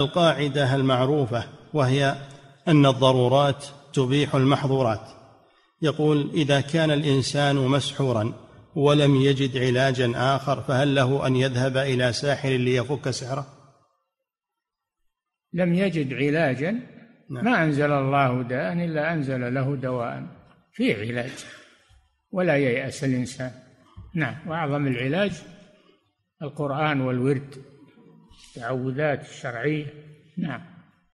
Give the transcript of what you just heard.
القاعدة المعروفة وهي أن الضرورات تبيح المحظورات. يقول: إذا كان الإنسان مسحورا ولم يجد علاجا آخر فهل له أن يذهب إلى ساحر ليفك سحره؟ لم يجد علاجا؟ نعم. ما أنزل الله داء إلا أنزل له دواء فيه علاج، ولا ييأس الإنسان. نعم. وأعظم العلاج القرآن والورد، التعوذات الشرعية. نعم.